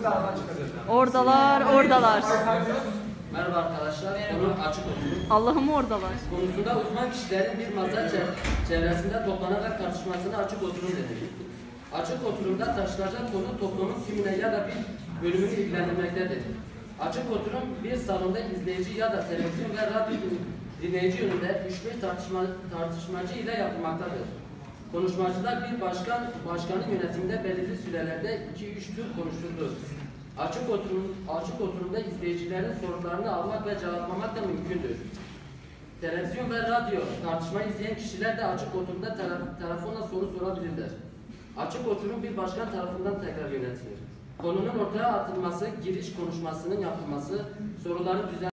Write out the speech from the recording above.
Oradalar. Merhaba arkadaşlar. Konu açık oturum. Allah'ım oradalar. Konusunda uzman kişilerin bir masa çevresinde toplanarak tartışmasına açık oturum denir. Açık oturumda taşınacak konu toplumun tümüne ya da bir bölümünü ilgilendirmektedir. Açık oturum bir salonda izleyici ya da televizyon ve radyo dinleyici yönünde 3-5 tartışmacı ile yapılmaktadır. Konuşmacılar bir başkanın yönetiminde belirli sürelerde 2-3 tur konuşulur. Açık oturumda izleyicilerin sorularını almak ve cevaplamak da mümkündür. Televizyon ve radyo tartışma izleyen kişiler de açık oturumda telefonla soru sorabilirler. Açık oturum bir başkan tarafından tekrar yönetilir. Konunun ortaya atılması, giriş konuşmasının yapılması, soruların düzenlenmesi